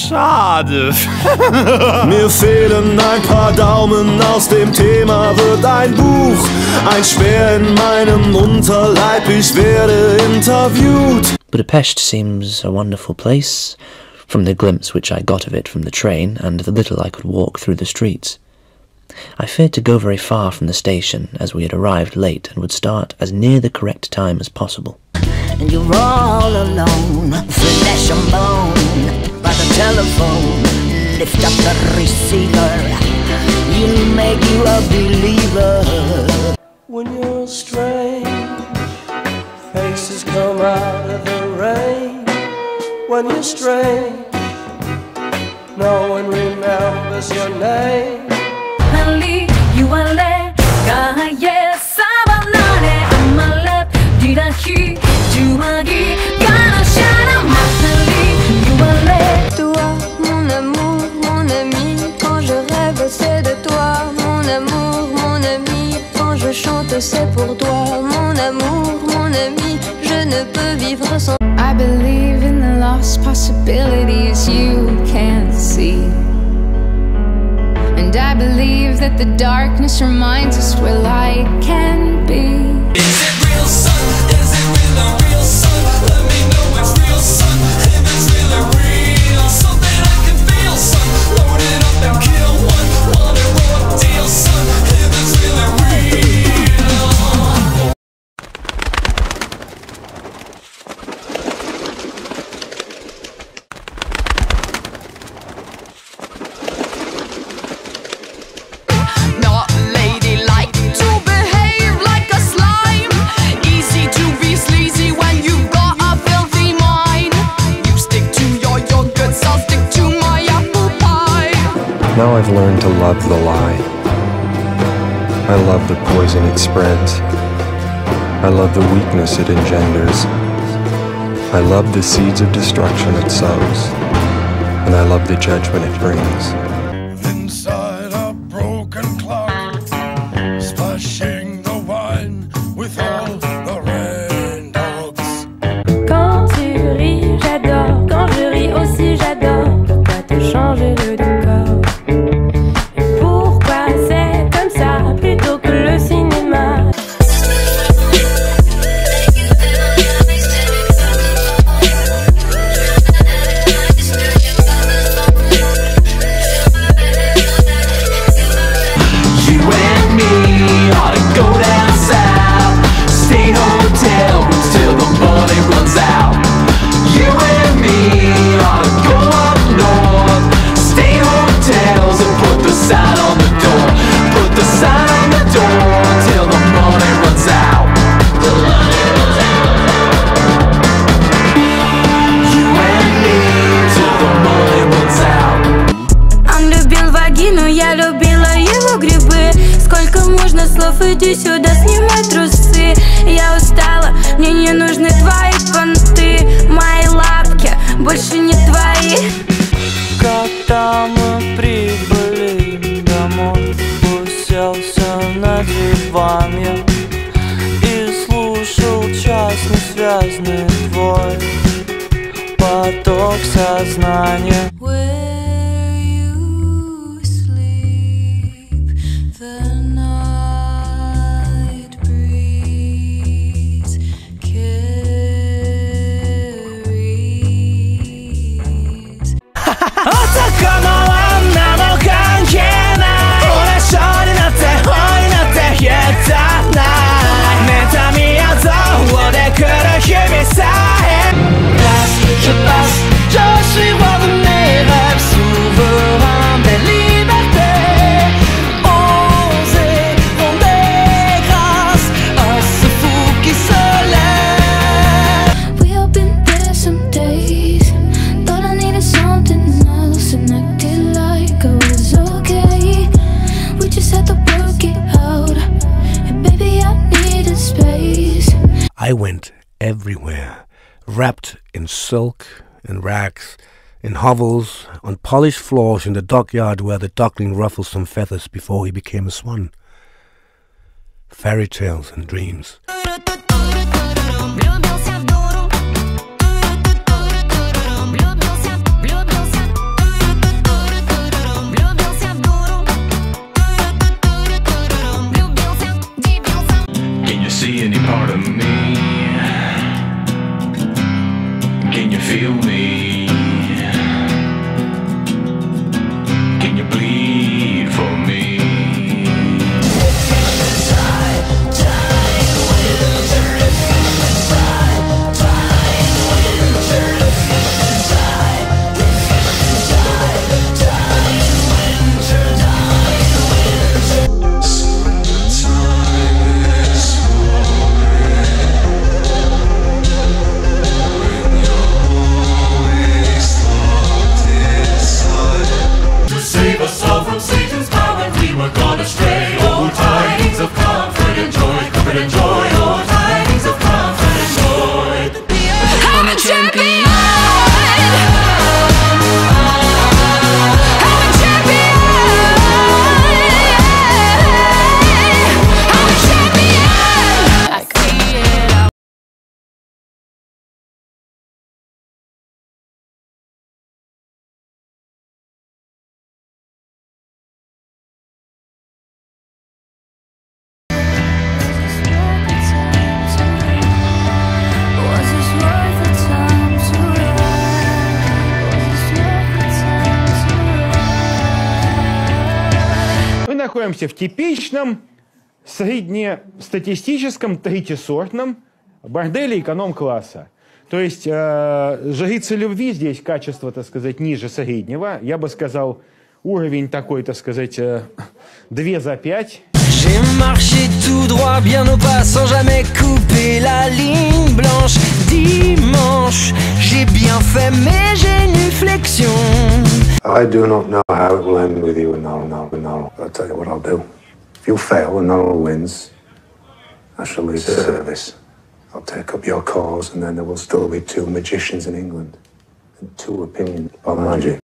schade. Mir fehlen ein paar Daumen, aus dem Thema wird ein Buch. Ein Speer in meinem Unterleib, ich werde interviewt. Budapest seems a wonderful place, from the glimpse which I got of it from the train and the little I could walk through the streets. I feared to go very far from the station, as we had arrived late and would start as near the correct time as possible. And you're all alone, flesh and bone, by the telephone, lift up the receiver, you'll make you a believer. When you're strange, faces come out of the rain. When you're strange, no one remembers your name. Ali, you are le, gaye, sabanare, amale, diraki, juagi, gana shana, Ali, you are le. Toi, mon amour, mon ami, quand je rêve c'est de toi, mon amour, mon ami, quand je chante c'est pour toi, mon amour, mon ami, je ne peux vivre sans. I believe in the lost possibilities you can't see. And I believe that the darkness reminds us where light can be. Is it real, son? Is it real, a real son? Let me know it's real, son. If it's really real, something I can feel, son. Load it up and kill one. Want it raw deal, son. If it's really real. Now I've learned to love the lie. I love the poison it spreads. I love the weakness it engenders. I love the seeds of destruction it sows. And I love the judgment it brings. Inside a broken clock, splashing the wine with all the rain dogs. Quand tu ris, j'adore. Quand je ris aussi, j'adore. Pourquoi te changer le décor? Pourquoi c'est comme ça plutôt que le cinéma? You and me ought to go down south, stay hotel rooms till the money runs out. You and me ought to go up north, stay hotels and put the sign on the door. Put the sign on the door till the money runs out. The money runs out. You and me till the money runs out. Он любил вагину, я любила его грибы. Сколько можно слов, иди сюда, снимай трусы. Я устала, мне не нужны твои понты. Мои лапки больше не твои. Когда мы прибыли домой, уселся на диван я и слушал час несвязный твой поток сознания. Where you sleep, the night breeze carries. 男の女の関係ない俺性になって恋になって冷えたない妬みや憎悪で来る日々さえ Je passe, je suis roi de mes rêves, souverain des libertés. Oser rendre grâce à ce fou qui se lève. We have been there some days. Thought I needed something else and acted like I was okay. We just had to work it out. And baby, I needed space. I went everywhere, wrapped in silk and rags, in hovels, on polished floors in the dockyard where the duckling ruffles some feathers before he became a swan. Fairy tales and dreams. находимся в типичном среднестатистическом третьесортном борделе эконом-класса. То есть жрицы любви здесь качество, так сказать, ниже среднего. Я бы сказал, уровень такой, так сказать, 2 за 5. J'ai marché tout droit, bien au pas, sans jamais couper la ligne blanche. Dimanche, j'ai bien fait, mais j'ai une flexion. I do not know how it will end with you and Noel. I'll tell you what I'll do. If you fail and Noel wins, I shall leave the service. I'll take up your cause, and then there will still be 2 magicians in England and 2 opinions on magic.